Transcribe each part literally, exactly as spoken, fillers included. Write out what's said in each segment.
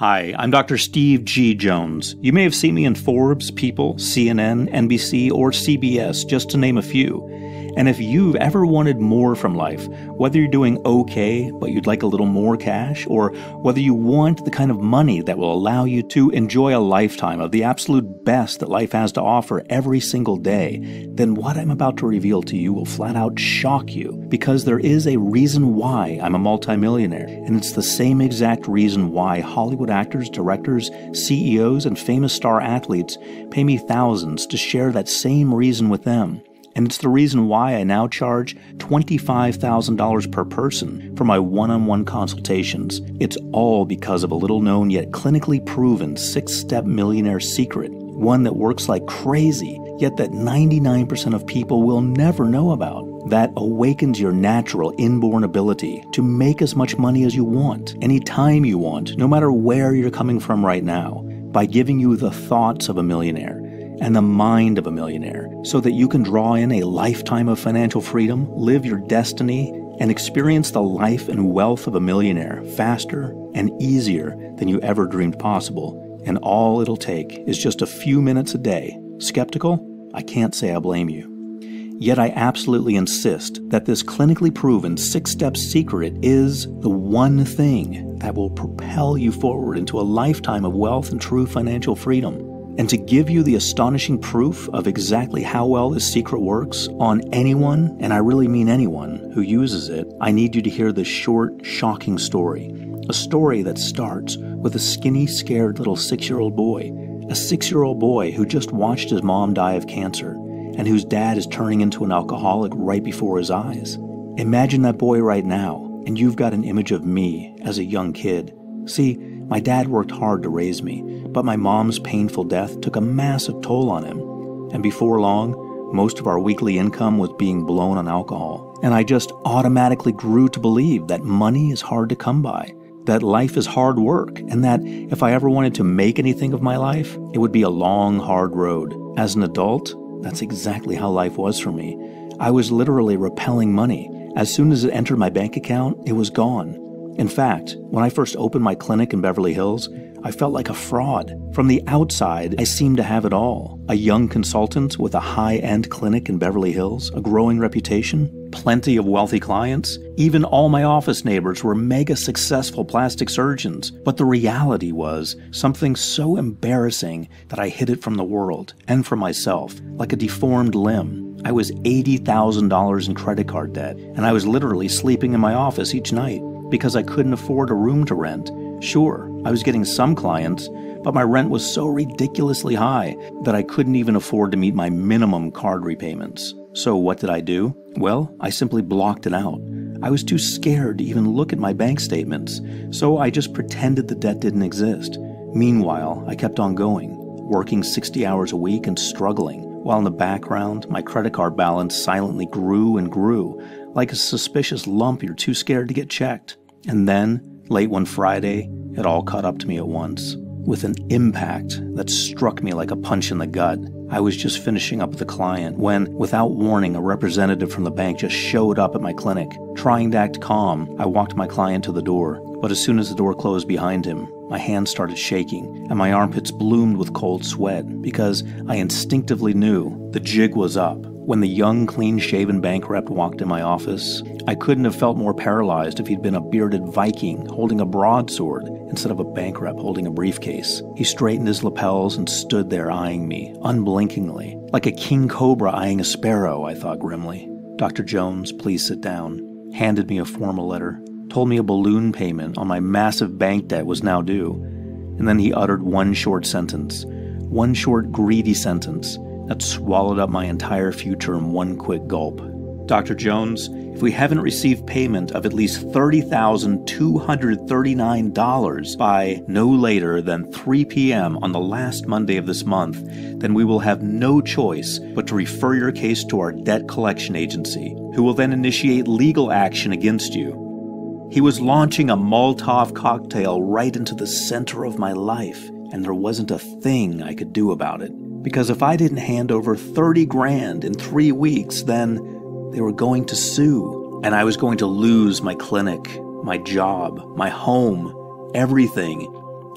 Hi, I'm Doctor Steve G. Jones. You may have seen me in Forbes, People, C N N, N B C, or C B S, just to name a few. And if you've ever wanted more from life, whether you're doing okay, but you'd like a little more cash, or whether you want the kind of money that will allow you to enjoy a lifetime of the absolute best that life has to offer every single day, then what I'm about to reveal to you will flat out shock you, because there is a reason why I'm a multimillionaire, and it's the same exact reason why Hollywood actors, directors, C E Os, and famous star athletes pay me thousands to share that same reason with them. And it's the reason why I now charge twenty-five thousand dollars per person for my one-on-one consultations. It's all because of a little-known yet clinically proven six-step millionaire secret, one that works like crazy, yet that ninety-nine percent of people will never know about. That awakens your natural inborn ability to make as much money as you want, anytime you want, no matter where you're coming from right now, by giving you the thoughts of a millionaire and the mind of a millionaire, so that you can draw in a lifetime of financial freedom, live your destiny, and experience the life and wealth of a millionaire faster and easier than you ever dreamed possible. And all it'll take is just a few minutes a day. Skeptical? I can't say I blame you. Yet I absolutely insist that this clinically proven six-step secret is the one thing that will propel you forward into a lifetime of wealth and true financial freedom. And to give you the astonishing proof of exactly how well this secret works on anyone, and I really mean anyone, who uses it, I need you to hear this short, shocking story. A story that starts with a skinny, scared little six-year-old boy. A six-year-old boy who just watched his mom die of cancer, and whose dad is turning into an alcoholic right before his eyes. Imagine that boy right now, and you've got an image of me as a young kid. See, my dad worked hard to raise me, but my mom's painful death took a massive toll on him. And before long, most of our weekly income was being blown on alcohol. And I just automatically grew to believe that money is hard to come by, that life is hard work, and that if I ever wanted to make anything of my life, it would be a long, hard road. As an adult, that's exactly how life was for me. I was literally repelling money. As soon as it entered my bank account, it was gone. In fact, when I first opened my clinic in Beverly Hills, I felt like a fraud. From the outside, I seemed to have it all. A young consultant with a high-end clinic in Beverly Hills, a growing reputation, plenty of wealthy clients. Even all my office neighbors were mega successful plastic surgeons. But the reality was something so embarrassing that I hid it from the world and from myself, like a deformed limb. I was eighty thousand dollars in credit card debt, and I was literally sleeping in my office each night because I couldn't afford a room to rent. Sure, I was getting some clients, but my rent was so ridiculously high that I couldn't even afford to meet my minimum card repayments. So what did I do? Well, I simply blocked it out. I was too scared to even look at my bank statements, so I just pretended the debt didn't exist. Meanwhile, I kept on going, working sixty hours a week and struggling, while in the background, my credit card balance silently grew and grew, like a suspicious lump you're too scared to get checked. And then, late one Friday, it all caught up to me at once, with an impact that struck me like a punch in the gut. I was just finishing up with a client when, without warning, a representative from the bank just showed up at my clinic. Trying to act calm, I walked my client to the door, but as soon as the door closed behind him, my hands started shaking, and my armpits bloomed with cold sweat, because I instinctively knew the jig was up. When the young, clean-shaven bank rep walked in my office, I couldn't have felt more paralyzed if he'd been a bearded Viking holding a broadsword instead of a bank rep holding a briefcase. He straightened his lapels and stood there eyeing me, unblinkingly. Like a king cobra eyeing a sparrow, I thought grimly. Doctor Jones, please sit down. Handed me a formal letter. Told me a balloon payment on my massive bank debt was now due. And then he uttered one short sentence. One short, greedy sentence that swallowed up my entire future in one quick gulp. Doctor Jones, if we haven't received payment of at least thirty thousand two hundred thirty-nine dollars by no later than three p.m. on the last Monday of this month, then we will have no choice but to refer your case to our debt collection agency, who will then initiate legal action against you. He was launching a Molotov cocktail right into the center of my life, and there wasn't a thing I could do about it. Because if I didn't hand over thirty grand in three weeks, then they were going to sue. And I was going to lose my clinic, my job, my home, everything.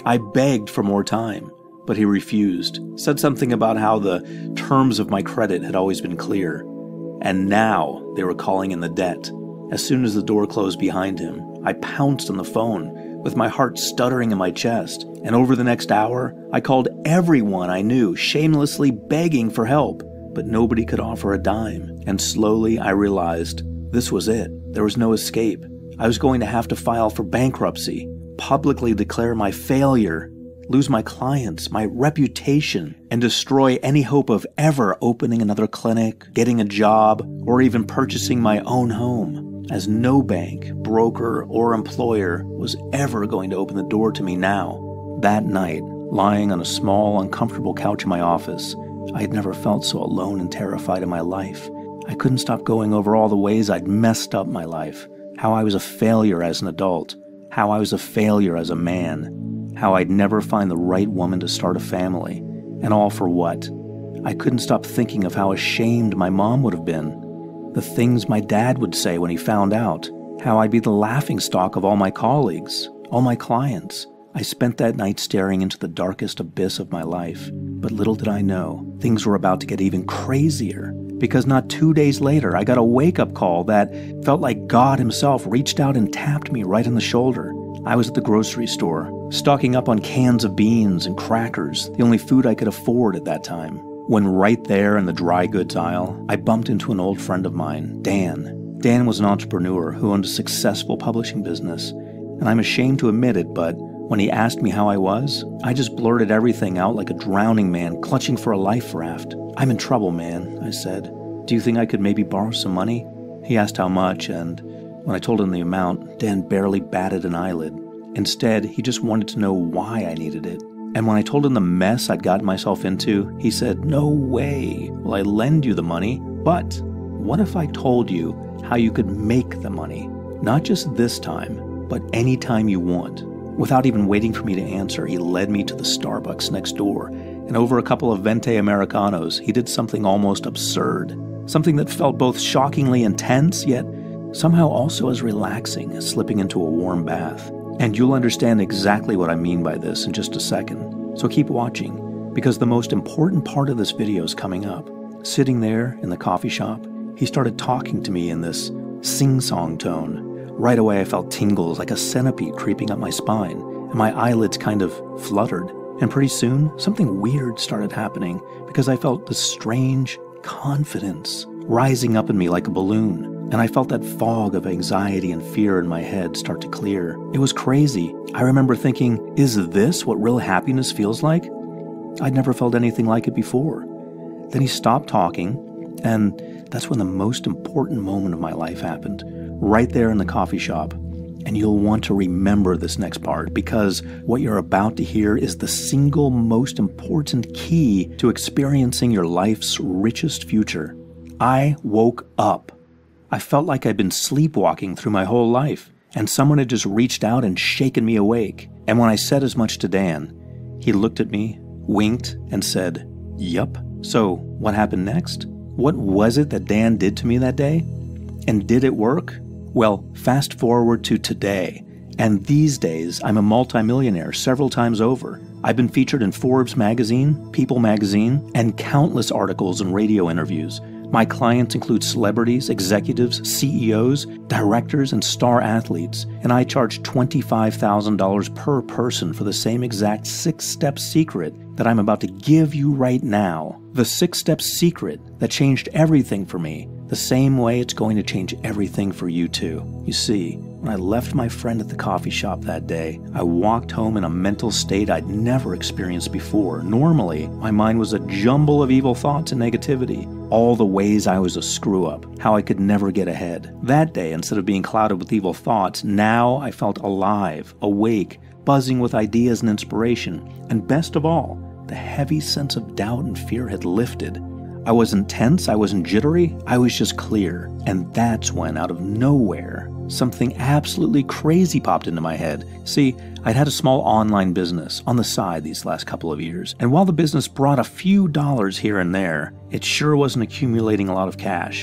I begged for more time, but he refused, said something about how the terms of my credit had always been clear, and now they were calling in the debt. As soon as the door closed behind him, I pounced on the phone, with my heart stuttering in my chest, and over the next hour, I called everyone I knew, shamelessly begging for help, but nobody could offer a dime, and slowly I realized this was it. There was no escape. I was going to have to file for bankruptcy, publicly declare my failure, lose my clients, my reputation, and destroy any hope of ever opening another clinic, getting a job, or even purchasing my own home, as no bank, broker, or employer was ever going to open the door to me now. That night, lying on a small, uncomfortable couch in my office, I had never felt so alone and terrified in my life. I couldn't stop going over all the ways I'd messed up my life, how I was a failure as an adult, how I was a failure as a man, how I'd never find the right woman to start a family, and all for what? I couldn't stop thinking of how ashamed my mom would have been, the things my dad would say when he found out, how I'd be the laughingstock of all my colleagues, all my clients. I spent that night staring into the darkest abyss of my life, but little did I know, things were about to get even crazier, because not two days later I got a wake-up call that felt like God himself reached out and tapped me right on the shoulder. I was at the grocery store, stocking up on cans of beans and crackers, the only food I could afford at that time, when right there in the dry goods aisle, I bumped into an old friend of mine, Dan. Dan was an entrepreneur who owned a successful publishing business, and I'm ashamed to admit it, but when he asked me how I was, I just blurted everything out like a drowning man clutching for a life raft. "I'm in trouble, man," I said. "Do you think I could maybe borrow some money?" He asked how much, and when I told him the amount, Dan barely batted an eyelid. Instead, he just wanted to know why I needed it. And when I told him the mess I'd gotten myself into, he said, "No way will I lend you the money, but what if I told you how you could make the money? Not just this time, but any time you want." Without even waiting for me to answer, he led me to the Starbucks next door, and over a couple of Venti Americanos, he did something almost absurd, something that felt both shockingly intense, yet somehow also as relaxing as slipping into a warm bath. And you'll understand exactly what I mean by this in just a second, so keep watching, because the most important part of this video is coming up. Sitting there in the coffee shop, he started talking to me in this sing-song tone. Right away I felt tingles like a centipede creeping up my spine, and my eyelids kind of fluttered. And pretty soon, something weird started happening, because I felt this strange confidence rising up in me like a balloon. And I felt that fog of anxiety and fear in my head start to clear. It was crazy. I remember thinking, is this what real happiness feels like? I'd never felt anything like it before. Then he stopped talking, and that's when the most important moment of my life happened, right there in the coffee shop. And you'll want to remember this next part, because what you're about to hear is the single most important key to experiencing your life's richest future. I woke up. I felt like I'd been sleepwalking through my whole life, and someone had just reached out and shaken me awake. And when I said as much to Dan, he looked at me, winked, and said, "Yup." So what happened next? What was it that Dan did to me that day? And did it work? Well, fast forward to today, and these days I'm a multimillionaire several times over. I've been featured in Forbes magazine, People magazine, and countless articles and radio interviews. My clients include celebrities, executives, C E Os, directors, and star athletes, and I charge twenty-five thousand dollars per person for the same exact six-step secret that I'm about to give you right now. The six-step secret that changed everything for me, the same way it's going to change everything for you too. You see, when I left my friend at the coffee shop that day, I walked home in a mental state I'd never experienced before. Normally, my mind was a jumble of evil thoughts and negativity, all the ways I was a screw-up, how I could never get ahead. That day, instead of being clouded with evil thoughts, now I felt alive, awake, buzzing with ideas and inspiration, and best of all, the heavy sense of doubt and fear had lifted. I wasn't tense, I wasn't jittery, I was just clear. And that's when, out of nowhere, something absolutely crazy popped into my head. See, I'd had a small online business on the side these last couple of years, and while the business brought a few dollars here and there, it sure wasn't accumulating a lot of cash.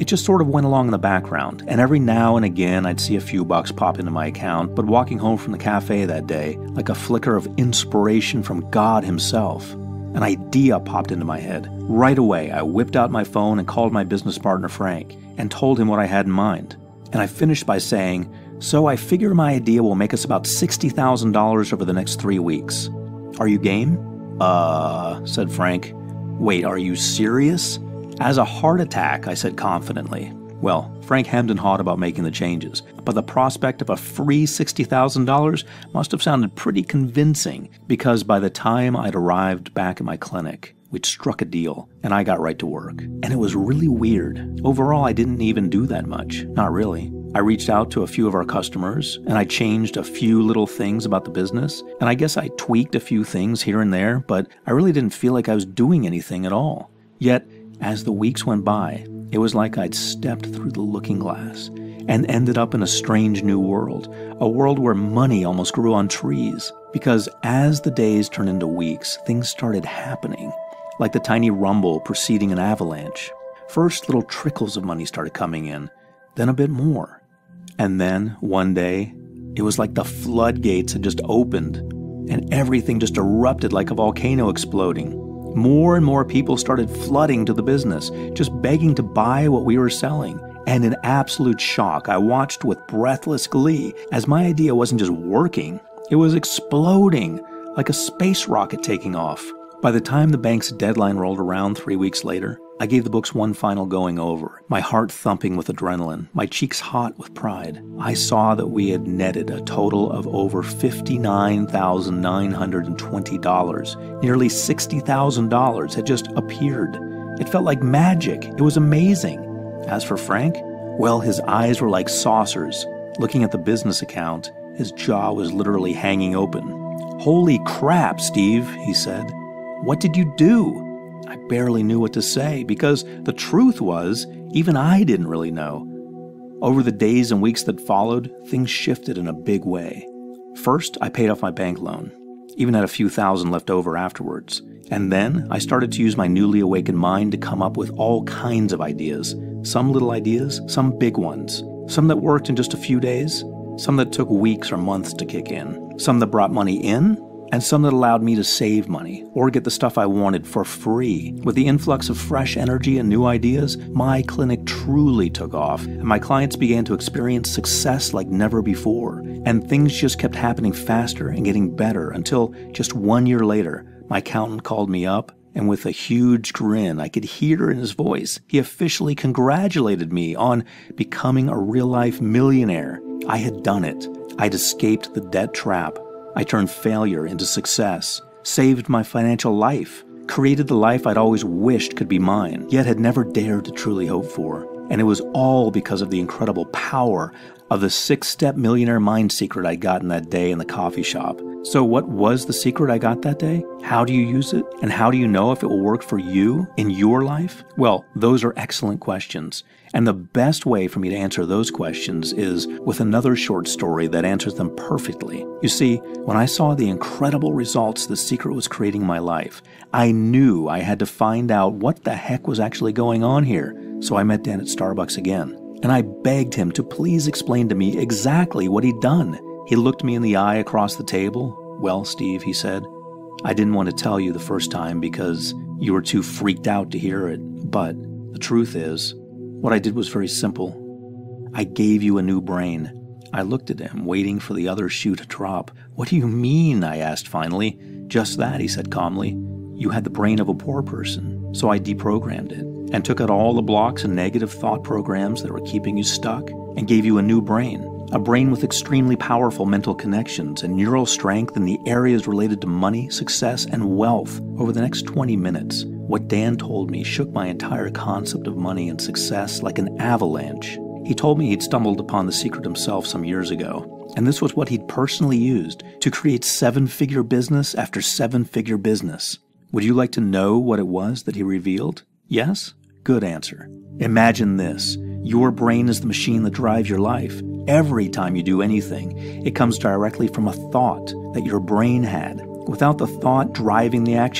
It just sort of went along in the background, and every now and again I'd see a few bucks pop into my account, but walking home from the cafe that day, like a flicker of inspiration from God himself, an idea popped into my head. Right away, I whipped out my phone and called my business partner Frank, and told him what I had in mind. And I finished by saying, "So I figure my idea will make us about sixty thousand dollars over the next three weeks. Are you game?" Uh, said Frank. "Wait, are you serious?" "As a heart attack," I said confidently. Well, Frank hemmed and hawed about making the changes, but the prospect of a free sixty thousand dollars must have sounded pretty convincing, because by the time I'd arrived back at my clinic, we'd struck a deal, and I got right to work. And it was really weird. Overall, I didn't even do that much. Not really. I reached out to a few of our customers, and I changed a few little things about the business, and I guess I tweaked a few things here and there, but I really didn't feel like I was doing anything at all. Yet, as the weeks went by, it was like I'd stepped through the looking glass and ended up in a strange new world, a world where money almost grew on trees. Because as the days turned into weeks, things started happening, like the tiny rumble preceding an avalanche. First, little trickles of money started coming in, then a bit more. And then, one day, it was like the floodgates had just opened, and everything just erupted like a volcano exploding. More and more people started flooding to the business, just begging to buy what we were selling. And in absolute shock, I watched with breathless glee as my idea wasn't just working, it was exploding like a space rocket taking off. By the time the bank's deadline rolled around three weeks later, I gave the books one final going over, my heart thumping with adrenaline, my cheeks hot with pride. I saw that we had netted a total of over fifty-nine thousand nine hundred twenty dollars. Nearly sixty thousand dollars had just appeared. It felt like magic. It was amazing. As for Frank, well, his eyes were like saucers. Looking at the business account, his jaw was literally hanging open. "Holy crap, Steve," he said. "What did you do?" I barely knew what to say, because the truth was, even I didn't really know. Over the days and weeks that followed, things shifted in a big way. First, I paid off my bank loan, even had a few thousand left over afterwards. And then I started to use my newly awakened mind to come up with all kinds of ideas. Some little ideas, some big ones. Some that worked in just a few days, some that took weeks or months to kick in. Some that brought money in, and some that allowed me to save money or get the stuff I wanted for free. With the influx of fresh energy and new ideas, my clinic truly took off, and my clients began to experience success like never before. And things just kept happening faster and getting better until just one year later, my accountant called me up, and with a huge grin I could hear in his voice, he officially congratulated me on becoming a real-life millionaire. I had done it. I'd escaped the debt trap. I turned failure into success, saved my financial life, created the life I'd always wished could be mine, yet had never dared to truly hope for. And it was all because of the incredible power of the six-step millionaire mind secret I'd gotten that day in the coffee shop. So what was the secret I got that day? How do you use it? And how do you know if it will work for you in your life? Well, those are excellent questions. And the best way for me to answer those questions is with another short story that answers them perfectly. You see, when I saw the incredible results the secret was creating in my life, I knew I had to find out what the heck was actually going on here. So I met Dan at Starbucks again, and I begged him to please explain to me exactly what he'd done. He looked me in the eye across the table. "Well, Steve," he said, "I didn't want to tell you the first time because you were too freaked out to hear it. But the truth is, what I did was very simple. I gave you a new brain." I looked at him, waiting for the other shoe to drop. "What do you mean?" I asked finally. "Just that," he said calmly. "You had the brain of a poor person, so I deprogrammed it and took out all the blocks and negative thought programs that were keeping you stuck and gave you a new brain. A brain with extremely powerful mental connections and neural strength in the areas related to money, success, and wealth." Over the next twenty minutes, what Dan told me shook my entire concept of money and success like an avalanche. He told me he'd stumbled upon the secret himself some years ago, and this was what he'd personally used to create seven-figure business after seven-figure business. Would you like to know what it was that he revealed? Yes? Good answer. Imagine this. Your brain is the machine that drives your life. Every time you do anything, it comes directly from a thought that your brain had. Without the thought driving the action,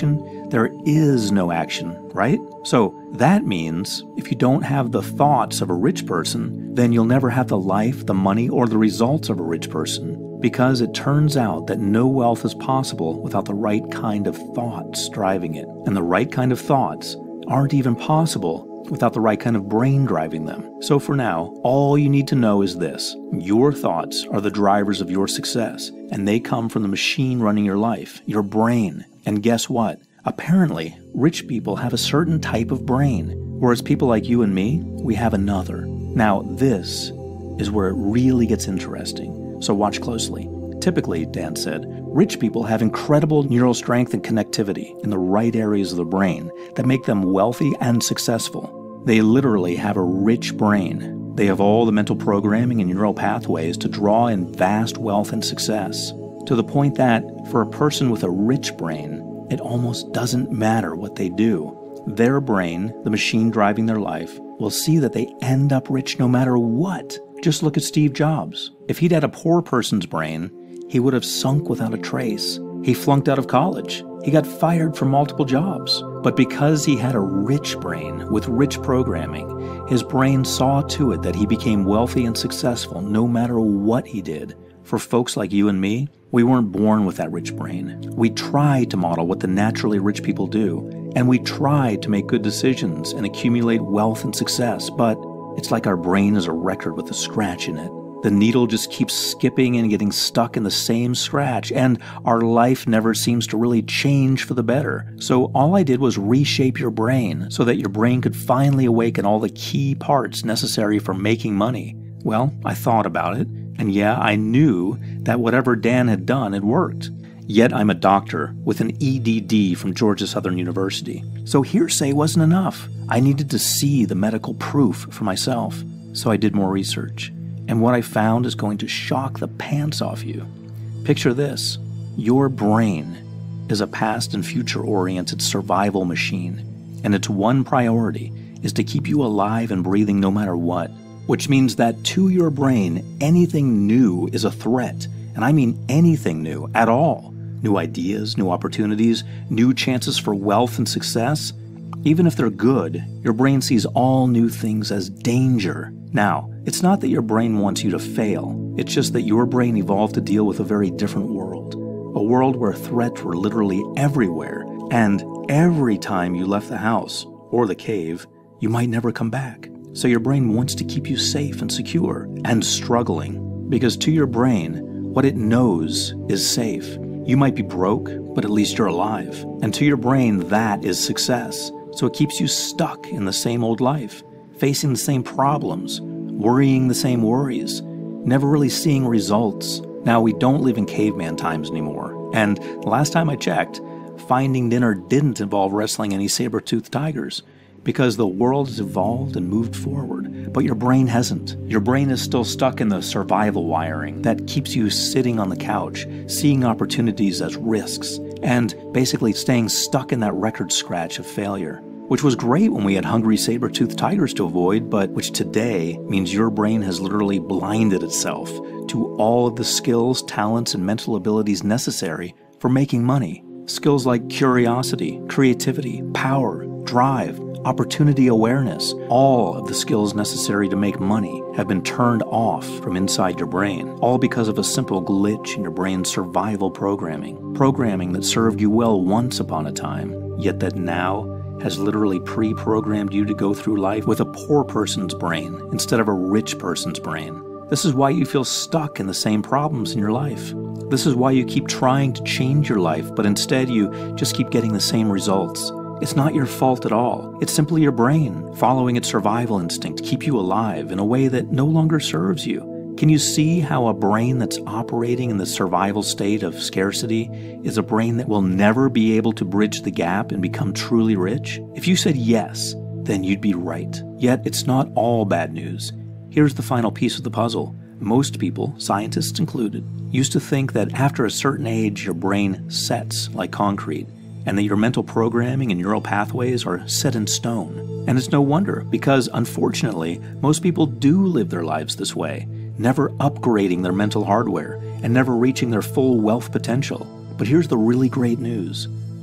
there is no action, right? So that means if you don't have the thoughts of a rich person, then you'll never have the life, the money, or the results of a rich person. Because it turns out that no wealth is possible without the right kind of thoughts driving it. And the right kind of thoughts aren't even possible without the right kind of brain driving them. So for now, all you need to know is this. Your thoughts are the drivers of your success, and they come from the machine running your life, your brain. And guess what? Apparently, rich people have a certain type of brain, whereas people like you and me, we have another. Now, this is where it really gets interesting, so watch closely. Typically, Dan said, rich people have incredible neural strength and connectivity in the right areas of the brain that make them wealthy and successful. They literally have a rich brain. They have all the mental programming and neural pathways to draw in vast wealth and success, to the point that, for a person with a rich brain, it almost doesn't matter what they do. Their brain, the machine driving their life, will see that they end up rich no matter what. Just look at Steve Jobs. If he'd had a poor person's brain, he would have sunk without a trace. He flunked out of college. He got fired from multiple jobs. But because he had a rich brain with rich programming, his brain saw to it that he became wealthy and successful no matter what he did. For folks like you and me, we weren't born with that rich brain. We tried to model what the naturally rich people do, and we tried to make good decisions and accumulate wealth and success, but it's like our brain is a record with a scratch in it. The needle just keeps skipping and getting stuck in the same scratch, and our life never seems to really change for the better. So all I did was reshape your brain so that your brain could finally awaken all the key parts necessary for making money. Well, I thought about it, and yeah, I knew that whatever Dan had done had worked. Yet I'm a doctor with an E D D from Georgia Southern University. So hearsay wasn't enough. I needed to see the medical proof for myself. So I did more research. And what I found is going to shock the pants off you. Picture this. Your brain is a past and future-oriented survival machine, and its one priority is to keep you alive and breathing no matter what, which means that to your brain, anything new is a threat, and I mean anything new at all. New ideas, new opportunities, new chances for wealth and success. Even if they're good, your brain sees all new things as danger. Now, it's not that your brain wants you to fail. It's just that your brain evolved to deal with a very different world. A world where threats were literally everywhere. And every time you left the house, or the cave, you might never come back. So your brain wants to keep you safe and secure, and struggling. Because to your brain, what it knows is safe. You might be broke, but at least you're alive. And to your brain, that is success. So it keeps you stuck in the same old life, facing the same problems, worrying the same worries, never really seeing results. Now, we don't live in caveman times anymore. And last time I checked, finding dinner didn't involve wrestling any saber-toothed tigers, because the world has evolved and moved forward, but your brain hasn't. Your brain is still stuck in the survival wiring that keeps you sitting on the couch, seeing opportunities as risks, and basically staying stuck in that record scratch of failure, which was great when we had hungry saber-toothed tigers to avoid, but which today means your brain has literally blinded itself to all of the skills, talents, and mental abilities necessary for making money. Skills like curiosity, creativity, power, drive, opportunity awareness, all of the skills necessary to make money have been turned off from inside your brain, all because of a simple glitch in your brain's survival programming. Programming that served you well once upon a time, yet that now has literally pre-programmed you to go through life with a poor person's brain instead of a rich person's brain. This is why you feel stuck in the same problems in your life. This is why you keep trying to change your life, but instead you just keep getting the same results. It's not your fault at all. It's simply your brain following its survival instinct to keep you alive in a way that no longer serves you. Can you see how a brain that's operating in the survival state of scarcity is a brain that will never be able to bridge the gap and become truly rich? If you said yes, then you'd be right. Yet it's not all bad news. Here's the final piece of the puzzle. Most people, scientists included, used to think that after a certain age your brain sets like concrete, and that your mental programming and neural pathways are set in stone. And it's no wonder, because unfortunately, most people do live their lives this way, never upgrading their mental hardware and never reaching their full wealth potential. But here's the really great news.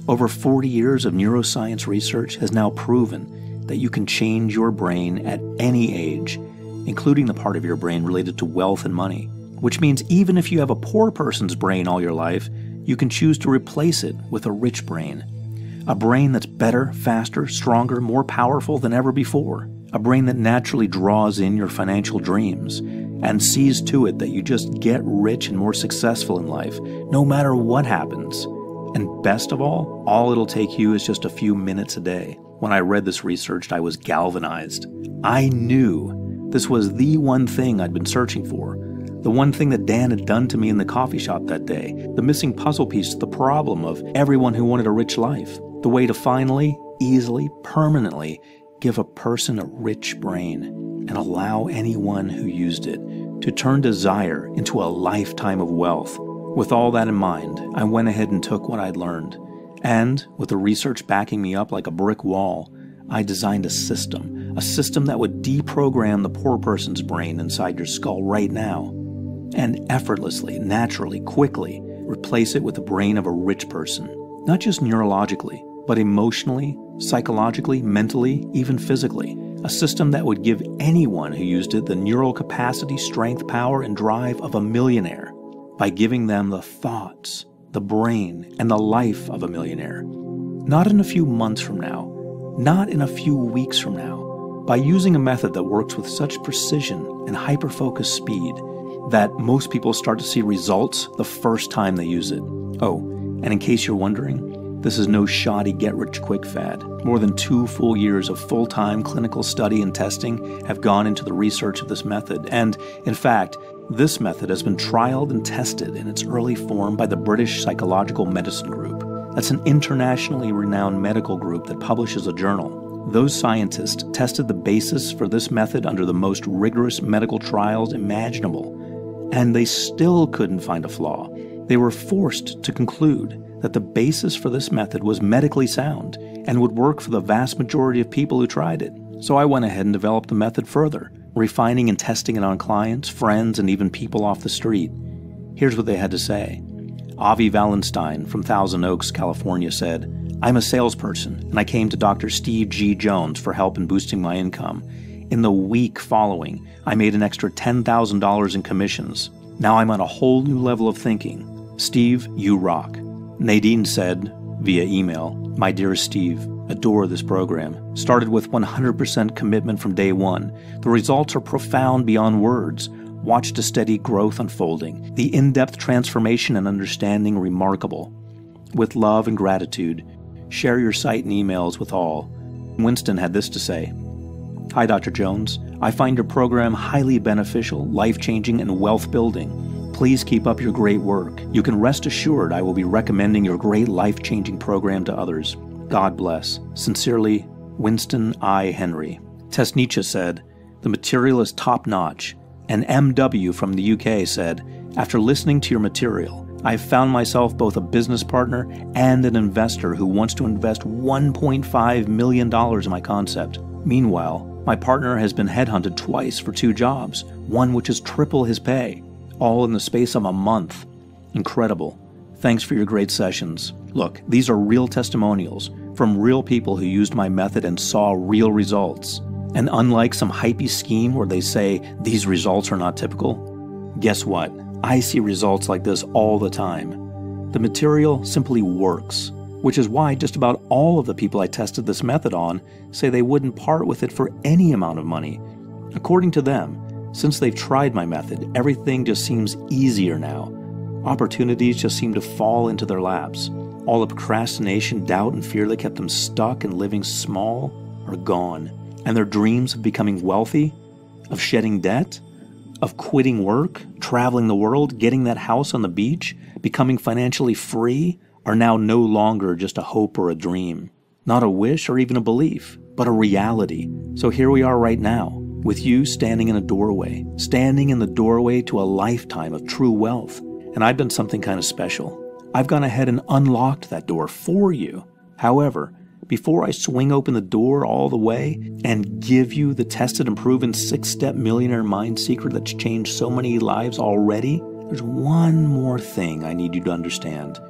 Over forty years of neuroscience research has now proven that you can change your brain at any age, including the part of your brain related to wealth and money, which means even if you have a poor person's brain all your life, you can choose to replace it with a rich brain. A brain that's better, faster, stronger, more powerful than ever before. A brain that naturally draws in your financial dreams and sees to it that you just get rich and more successful in life, no matter what happens. And best of all, all it'll take you is just a few minutes a day. When I read this research, I was galvanized. I knew this was the one thing I'd been searching for. The one thing that Dan had done to me in the coffee shop that day. The missing puzzle piece to the problem of everyone who wanted a rich life. The way to finally, easily, permanently give a person a rich brain and allow anyone who used it to turn desire into a lifetime of wealth. With all that in mind, I went ahead and took what I'd learned. And, with the research backing me up like a brick wall, I designed a system. A system that would deprogram the poor person's brain inside your skull right now. And effortlessly, naturally, quickly, replace it with the brain of a rich person. Not just neurologically, but emotionally, psychologically, mentally, even physically. A system that would give anyone who used it the neural capacity, strength, power, and drive of a millionaire by giving them the thoughts, the brain, and the life of a millionaire. Not in a few months from now, not in a few weeks from now, by using a method that works with such precision and hyper-focused speed that most people start to see results the first time they use it. Oh, and in case you're wondering, this is no shoddy get-rich-quick fad. More than two full years of full-time clinical study and testing have gone into the research of this method, and, in fact, this method has been trialed and tested in its early form by the British Psychological Medicine Group. That's an internationally renowned medical group that publishes a journal. Those scientists tested the basis for this method under the most rigorous medical trials imaginable, and they still couldn't find a flaw. They were forced to conclude that the basis for this method was medically sound and would work for the vast majority of people who tried it. So I went ahead and developed the method further, refining and testing it on clients, friends, and even people off the street. Here's what they had to say. Avi Wallenstein from Thousand Oaks, California said, "I'm a salesperson, and I came to Doctor Steve G. Jones for help in boosting my income. In the week following, I made an extra ten thousand dollars in commissions. Now I'm on a whole new level of thinking. Steve, you rock." Nadine said, via email, "My dearest Steve, adore this program. Started with one hundred percent commitment from day one. The results are profound beyond words. Watched a steady growth unfolding. The in-depth transformation and understanding remarkable. With love and gratitude, share your site and emails with all." Winston had this to say, "Hi, Doctor Jones. I find your program highly beneficial, life-changing, and wealth-building. Please keep up your great work. You can rest assured I will be recommending your great life-changing program to others. God bless. Sincerely, Winston I. Henry." Tesnicha said, "The material is top-notch." And M W from the U K said, "After listening to your material, I have found myself both a business partner and an investor who wants to invest one point five million dollars in my concept. Meanwhile, my partner has been headhunted twice for two jobs, one which is triple his pay, all in the space of a month. Incredible. Thanks for your great sessions. Look, these are real testimonials from real people who used my method and saw real results. And unlike some hypey scheme where they say these results are not typical, guess what? I see results like this all the time. The material simply works, which is why just about all of the people I tested this method on say they wouldn't part with it for any amount of money. According to them, since they've tried my method, everything just seems easier now. Opportunities just seem to fall into their laps. All the procrastination, doubt, and fear that kept them stuck and living small are gone. And their dreams of becoming wealthy, of shedding debt, of quitting work, traveling the world, getting that house on the beach, becoming financially free, are now no longer just a hope or a dream. Not a wish or even a belief, but a reality. So here we are right now, with you standing in a doorway, standing in the doorway to a lifetime of true wealth. And I've done something kind of special. I've gone ahead and unlocked that door for you. However, before I swing open the door all the way and give you the tested and proven six-step millionaire mind secret that's changed so many lives already, there's one more thing I need you to understand.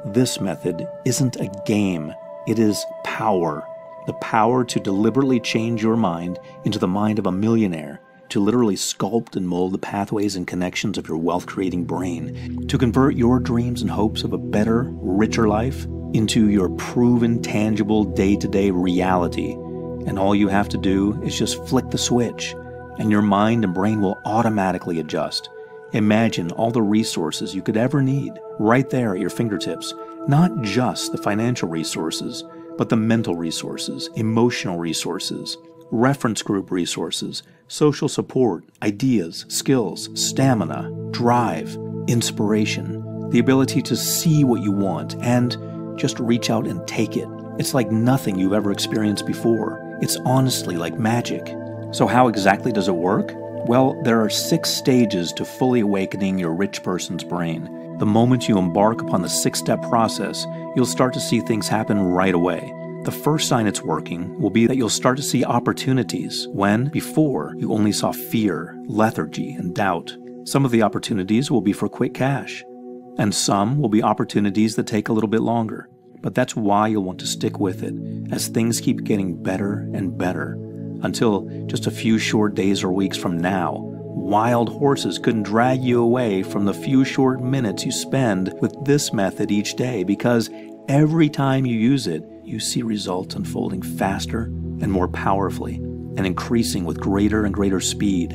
this method isn't a game, it is power. The power to deliberately change your mind into the mind of a millionaire, to literally sculpt and mold the pathways and connections of your wealth-creating brain, to convert your dreams and hopes of a better, richer life into your proven, tangible, day-to-day reality. And all you have to do is just flick the switch, and your mind and brain will automatically adjust. Imagine all the resources you could ever need right there at your fingertips, not just the financial resources, but the mental resources, emotional resources, reference group resources, social support, ideas, skills, stamina, drive, inspiration, the ability to see what you want and just reach out and take it. It's like nothing you've ever experienced before. It's honestly like magic. So how exactly does it work? Well, there are six stages to fully awakening your rich person's brain. The moment you embark upon the six-step process, you'll start to see things happen right away. The first sign it's working will be that you'll start to see opportunities when, before, you only saw fear, lethargy, and doubt. Some of the opportunities will be for quick cash, and some will be opportunities that take a little bit longer. But that's why you'll want to stick with it, as things keep getting better and better, until just a few short days or weeks from now, wild horses couldn't drag you away from the few short minutes you spend with this method each day, because every time you use it, you see results unfolding faster and more powerfully, and increasing with greater and greater speed.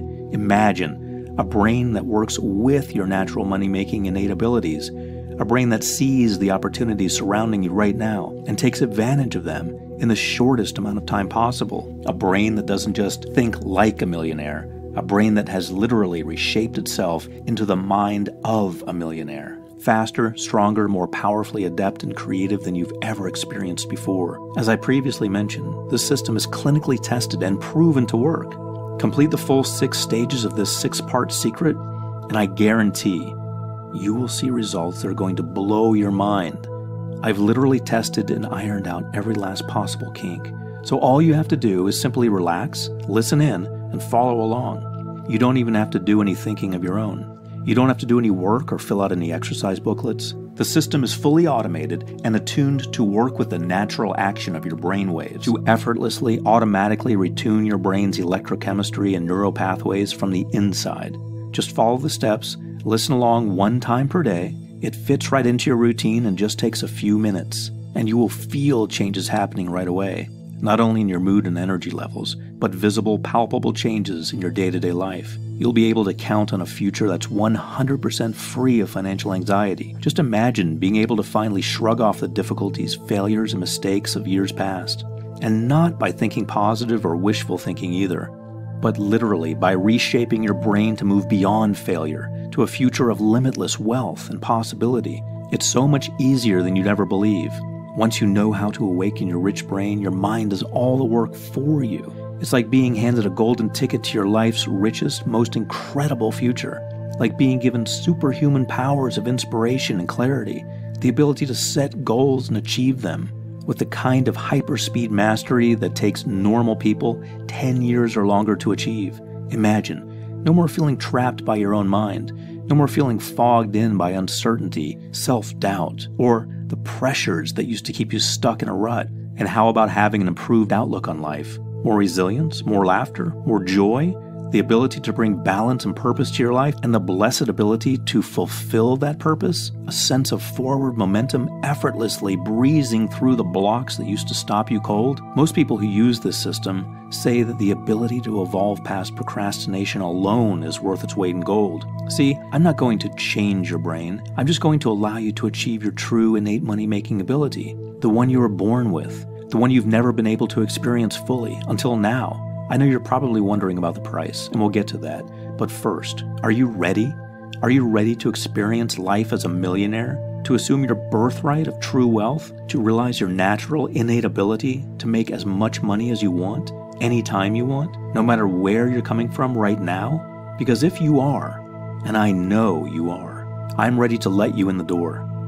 Imagine a brain that works with your natural money-making innate abilities, a brain that sees the opportunities surrounding you right now and takes advantage of them in the shortest amount of time possible, a brain that doesn't just think like a millionaire, a brain that has literally reshaped itself into the mind of a millionaire. Faster, stronger, more powerfully adept and creative than you've ever experienced before. As I previously mentioned, this system is clinically tested and proven to work. Complete the full six stages of this six-part secret, and I guarantee you will see results that are going to blow your mind. I've literally tested and ironed out every last possible kink. So all you have to do is simply relax, listen in, and follow along. You don't even have to do any thinking of your own. You don't have to do any work or fill out any exercise booklets. The system is fully automated and attuned to work with the natural action of your brain waves, to effortlessly, automatically retune your brain's electrochemistry and neural pathways from the inside. Just follow the steps, listen along one time per day. It fits right into your routine and just takes a few minutes, and you will feel changes happening right away, not only in your mood and energy levels, but visible, palpable changes in your day-to-day life. You'll be able to count on a future that's one hundred percent free of financial anxiety. Just imagine being able to finally shrug off the difficulties, failures, and mistakes of years past. And not by thinking positive or wishful thinking either, but literally by reshaping your brain to move beyond failure to a future of limitless wealth and possibility. It's so much easier than you'd ever believe. Once you know how to awaken your rich brain, your mind does all the work for you. It's like being handed a golden ticket to your life's richest, most incredible future. Like being given superhuman powers of inspiration and clarity, the ability to set goals and achieve them with the kind of hyperspeed mastery that takes normal people ten years or longer to achieve. Imagine, no more feeling trapped by your own mind, no more feeling fogged in by uncertainty, self-doubt, or the pressures that used to keep you stuck in a rut. And how about having an improved outlook on life? More resilience, more laughter, more joy, the ability to bring balance and purpose to your life, and the blessed ability to fulfill that purpose, a sense of forward momentum effortlessly breezing through the blocks that used to stop you cold. Most people who use this system say that the ability to evolve past procrastination alone is worth its weight in gold. See, I'm not going to change your brain. I'm just going to allow you to achieve your true innate money-making ability, the one you were born with, the one you've never been able to experience fully until now. I know you're probably wondering about the price, and we'll get to that. But first, are you ready? Are you ready to experience life as a millionaire? To assume your birthright of true wealth? To realize your natural, innate ability to make as much money as you want, anytime you want, no matter where you're coming from right now? Because if you are, and I know you are, I'm ready to let you in the door.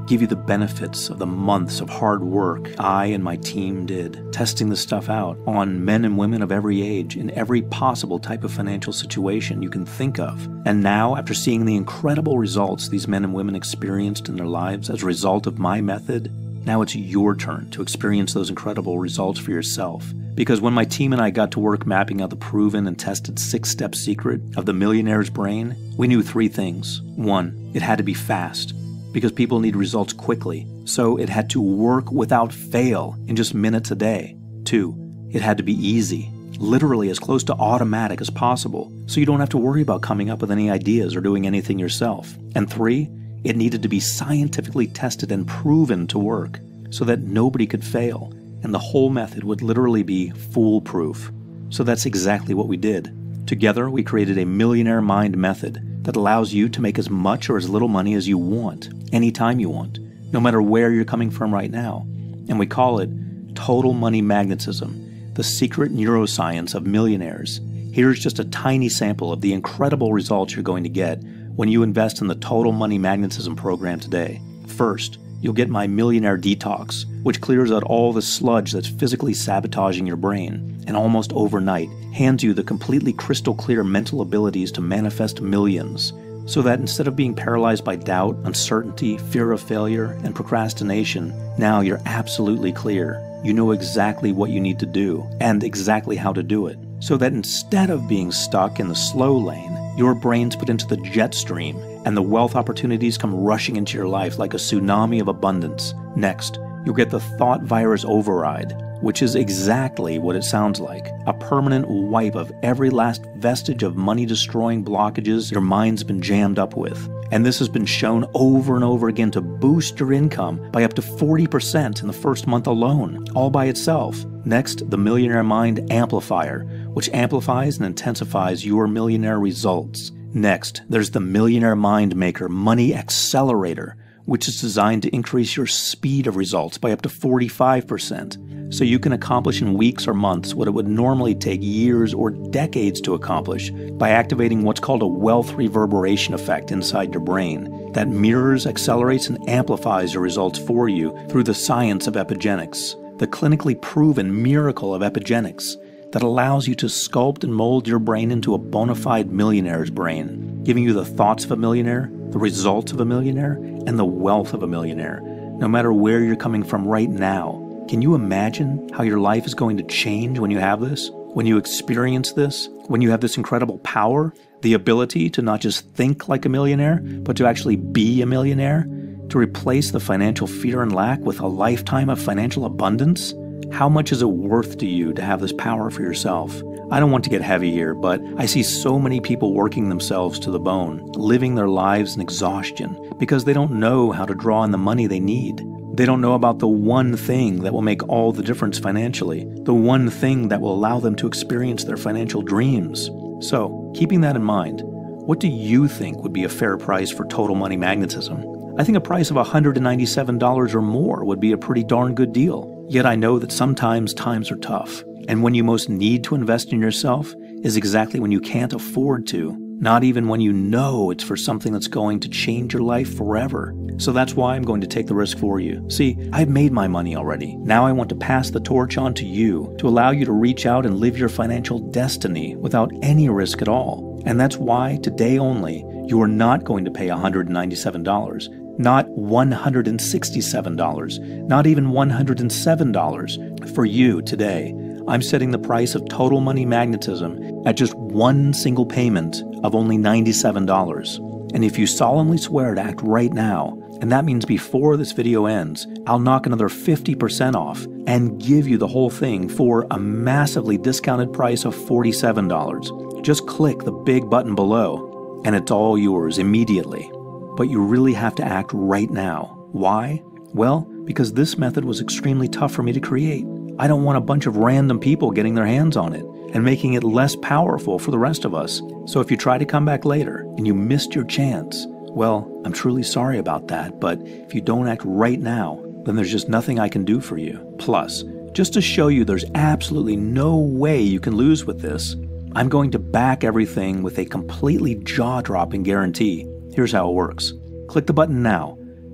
give you the benefits of the months of hard work I and my team did, testing this stuff out on men and women of every age in every possible type of financial situation you can think of. And now, after seeing the incredible results these men and women experienced in their lives as a result of my method, now it's your turn to experience those incredible results for yourself. Because when my team and I got to work mapping out the proven and tested six-step secret of the millionaire's brain, we knew three things. One, it had to be fast, because people need results quickly, so it had to work without fail in just minutes a day. Two, it had to be easy, literally as close to automatic as possible, so you don't have to worry about coming up with any ideas or doing anything yourself. And three, it needed to be scientifically tested and proven to work, so that nobody could fail, and the whole method would literally be foolproof. So that's exactly what we did. Together, we created a Millionaire Mind method that allows you to make as much or as little money as you want, anytime you want, no matter where you're coming from right now. And we call it Total Money Magnetism, the secret neuroscience of millionaires. Here's just a tiny sample of the incredible results you're going to get when you invest in the Total Money Magnetism program today. First, you'll get my Millionaire Detox, which clears out all the sludge that's physically sabotaging your brain, and almost overnight hands you the completely crystal clear mental abilities to manifest millions, so that instead of being paralyzed by doubt, uncertainty, fear of failure, and procrastination, now you're absolutely clear. You know exactly what you need to do, and exactly how to do it, so that instead of being stuck in the slow lane, your brain's put into the jet stream, and the wealth opportunities come rushing into your life like a tsunami of abundance. Next, you'll get the Thought Virus Override, which is exactly what it sounds like, a permanent wipe of every last vestige of money-destroying blockages your mind's been jammed up with. And this has been shown over and over again to boost your income by up to forty percent in the first month alone, all by itself. Next, the Millionaire Mind Amplifier, which amplifies and intensifies your millionaire results. Next, there's the Millionaire Mind Maker Money Accelerator, which is designed to increase your speed of results by up to forty-five percent, so you can accomplish in weeks or months what it would normally take years or decades to accomplish by activating what's called a wealth reverberation effect inside your brain that mirrors, accelerates, and amplifies your results for you through the science of epigenetics, the clinically proven miracle of epigenetics that allows you to sculpt and mold your brain into a bona fide millionaire's brain, giving you the thoughts of a millionaire, the results of a millionaire, and the wealth of a millionaire, no matter where you're coming from right now. Can you imagine how your life is going to change when you have this? When you experience this? When you have this incredible power? The ability to not just think like a millionaire, but to actually be a millionaire? To replace the financial fear and lack with a lifetime of financial abundance? How much is it worth to you to have this power for yourself? I don't want to get heavy here, but I see so many people working themselves to the bone, living their lives in exhaustion, because they don't know how to draw in the money they need. They don't know about the one thing that will make all the difference financially, the one thing that will allow them to experience their financial dreams. So, keeping that in mind, what do you think would be a fair price for Total Money Magnetism? I think a price of one hundred ninety-seven dollars or more would be a pretty darn good deal. Yet I know that sometimes times are tough, and when you most need to invest in yourself is exactly when you can't afford to, not even when you know it's for something that's going to change your life forever. So that's why I'm going to take the risk for you. See, I've made my money already. Now I want to pass the torch on to you to allow you to reach out and live your financial destiny without any risk at all. And that's why today only, you are not going to pay one hundred ninety-seven dollars. Not one hundred sixty-seven dollars, not even one hundred seven dollars. For you today, I'm setting the price of Total Money Magnetism at just one single payment of only ninety-seven dollars. And if you solemnly swear to act right now, and that means before this video ends, I'll knock another fifty percent off and give you the whole thing for a massively discounted price of forty-seven dollars. Just click the big button below, and it's all yours immediately. But you really have to act right now. Why? Well, because this method was extremely tough for me to create. I don't want a bunch of random people getting their hands on it and making it less powerful for the rest of us. So if you try to come back later and you missed your chance, well, I'm truly sorry about that, but if you don't act right now, then there's just nothing I can do for you. Plus, just to show you there's absolutely no way you can lose with this, I'm going to back everything with a completely jaw-dropping guarantee. Here's how it works. Click the button now.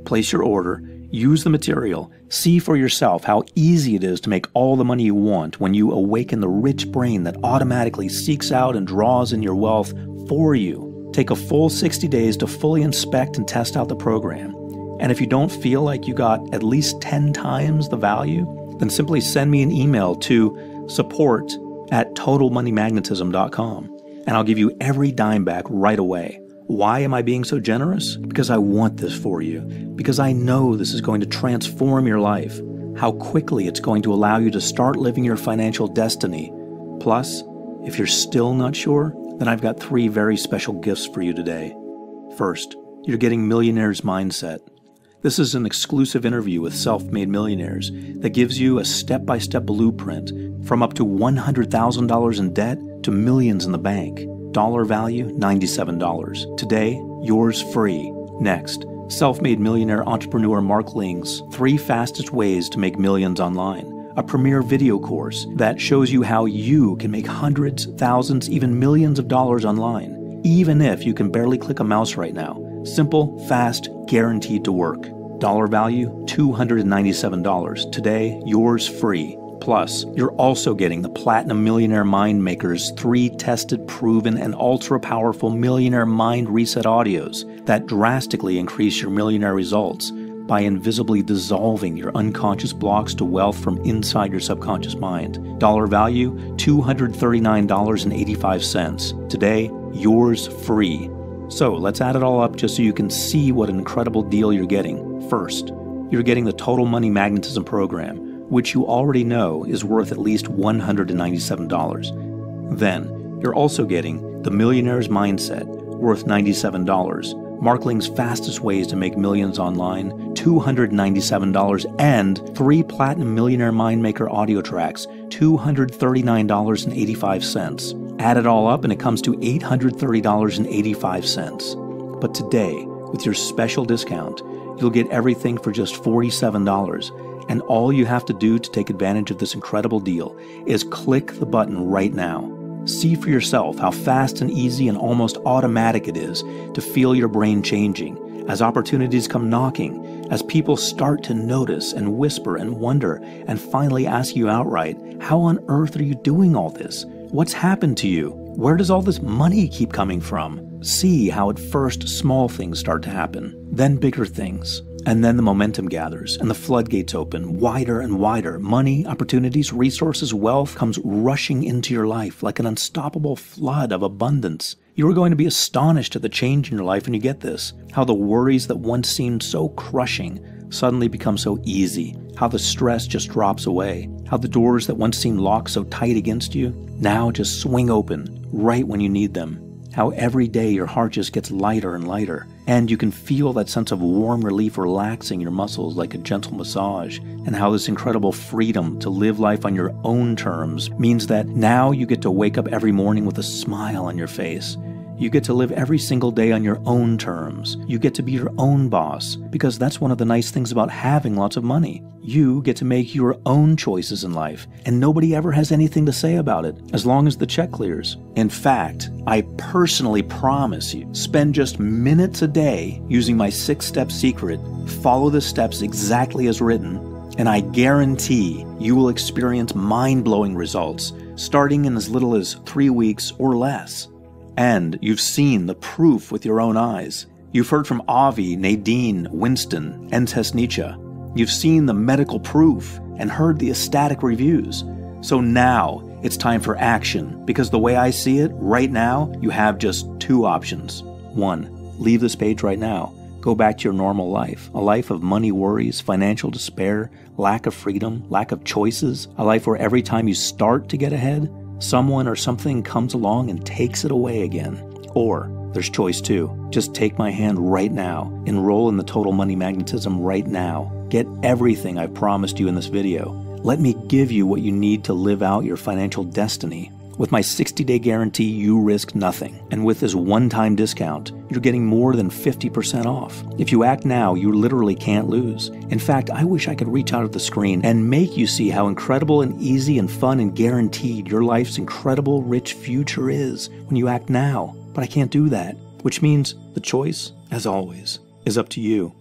place your order, use the material, see for yourself how easy it is to make all the money you want when you awaken the rich brain that automatically seeks out and draws in your wealth for you. Take a full sixty days to fully inspect and test out the program. And if you don't feel like you got at least ten times the value, then simply send me an email to support at total money magnetism dot com, and I'll give you every dime back right away. Why am I being so generous? Because I want this for you. Because I know this is going to transform your life. How quickly it's going to allow you to start living your financial destiny. Plus, if you're still not sure, then I've got three very special gifts for you today. First, you're getting Millionaire's Mindset. This is an exclusive interview with self-made millionaires that gives you a step-by-step blueprint from up to one hundred thousand dollars in debt to millions in the bank. Dollar value, ninety-seven dollars. Today, yours free. Next, self-made millionaire entrepreneur Mark Ling's Three Fastest Ways to Make Millions Online, a premier video course that shows you how you can make hundreds, thousands, even millions of dollars online, even if you can barely click a mouse right now. Simple, fast, guaranteed to work. Dollar value, two hundred ninety-seven dollars. Today, yours free. Plus, you're also getting the Platinum Millionaire Mind Maker's three tested, proven, and ultra-powerful Millionaire Mind Reset audios that drastically increase your millionaire results by invisibly dissolving your unconscious blocks to wealth from inside your subconscious mind. Dollar value, two hundred thirty-nine dollars and eighty-five cents. Today, yours free. So let's add it all up just so you can see what an incredible deal you're getting. First, you're getting the Total Money Magnetism program, which you already know is worth at least one hundred ninety-seven dollars. Then, you're also getting the Millionaire's Mindset, worth ninety-seven dollars, Mark Ling's Fastest Ways to Make Millions Online, two hundred ninety-seven dollars, and three Platinum Millionaire Mind Maker audio tracks, two hundred thirty-nine dollars and eighty-five cents. Add it all up and it comes to eight hundred thirty dollars and eighty-five cents. But today, with your special discount, you'll get everything for just forty-seven dollars. And all you have to do to take advantage of this incredible deal is click the button right now. See for yourself how fast and easy and almost automatic it is to feel your brain changing as opportunities come knocking, as people start to notice and whisper and wonder and finally ask you outright, how on earth are you doing all this? What's happened to you? Where does all this money keep coming from? See how at first small things start to happen, then bigger things. And then the momentum gathers and the floodgates open wider and wider. Money, opportunities, resources, wealth comes rushing into your life like an unstoppable flood of abundance. You are going to be astonished at the change in your life when you get this. How the worries that once seemed so crushing suddenly become so easy. How the stress just drops away. How the doors that once seemed locked so tight against you now just swing open right when you need them. How every day your heart just gets lighter and lighter, and you can feel that sense of warm relief relaxing your muscles like a gentle massage, and how this incredible freedom to live life on your own terms means that now you get to wake up every morning with a smile on your face. You get to live every single day on your own terms. You get to be your own boss, because that's one of the nice things about having lots of money. You get to make your own choices in life, and nobody ever has anything to say about it, as long as the check clears. In fact, I personally promise you, spend just minutes a day using my six-step secret, follow the steps exactly as written, and I guarantee you will experience mind-blowing results, starting in as little as three weeks or less. And you've seen the proof with your own eyes. You've heard from Avi, Nadine, Winston, and Tesnicha. You've seen the medical proof and heard the ecstatic reviews. So now it's time for action, because the way I see it, right now, you have just two options. One, leave this page right now. Go back to your normal life, a life of money worries, financial despair, lack of freedom, lack of choices, a life where every time you start to get ahead, someone or something comes along and takes it away again. Or there's choice two. Just take my hand right now. Enroll in the Total Money Magnetism right now. Get everything I've promised you in this video. Let me give you what you need to live out your financial destiny. With my sixty-day guarantee, you risk nothing. And with this one-time discount, you're getting more than fifty percent off. If you act now, you literally can't lose. In fact, I wish I could reach out at the screen and make you see how incredible and easy and fun and guaranteed your life's incredible, rich future is when you act now. But I can't do that, which means the choice, as always, is up to you.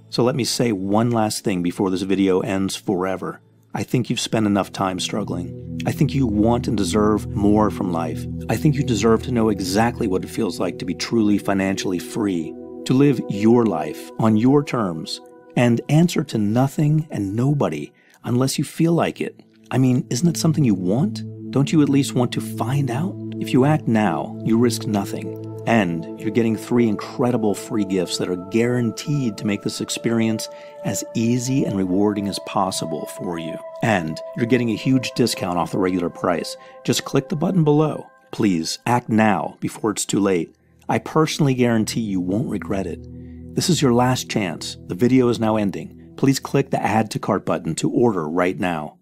So let me say one last thing before this video ends forever. I think you've spent enough time struggling. I think you want and deserve more from life. I think you deserve to know exactly what it feels like to be truly financially free, to live your life on your terms, and answer to nothing and nobody unless you feel like it. I mean, isn't it something you want? Don't you at least want to find out? If you act now, you risk nothing. And you're getting three incredible free gifts that are guaranteed to make this experience as easy and rewarding as possible for you. And you're getting a huge discount off the regular price. Just click the button below. Please, act now before it's too late. I personally guarantee you won't regret it. This is your last chance. The video is now ending. Please click the Add to Cart button to order right now.